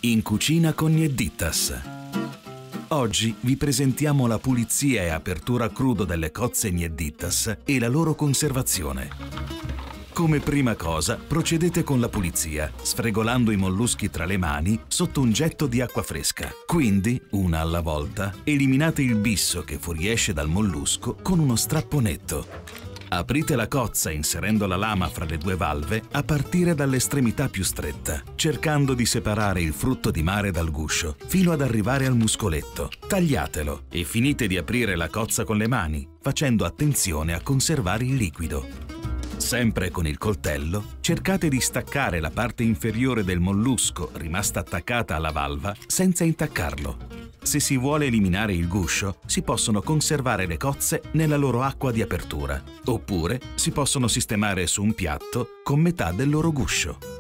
In cucina con Niedditas. Oggi vi presentiamo la pulizia e apertura a crudo delle cozze Niedditas e la loro conservazione. Come prima cosa, procedete con la pulizia, sfregolando i molluschi tra le mani sotto un getto di acqua fresca. Quindi, una alla volta, eliminate il bisso che fuoriesce dal mollusco con uno strappo netto. Aprite la cozza inserendo la lama fra le due valve a partire dall'estremità più stretta, cercando di separare il frutto di mare dal guscio, fino ad arrivare al muscoletto. Tagliatelo e finite di aprire la cozza con le mani, facendo attenzione a conservare il liquido. Sempre con il coltello, cercate di staccare la parte inferiore del mollusco rimasta attaccata alla valva senza intaccarlo. Se si vuole eliminare il guscio, si possono conservare le cozze nella loro acqua di apertura, oppure si possono sistemare su un piatto con metà del loro guscio.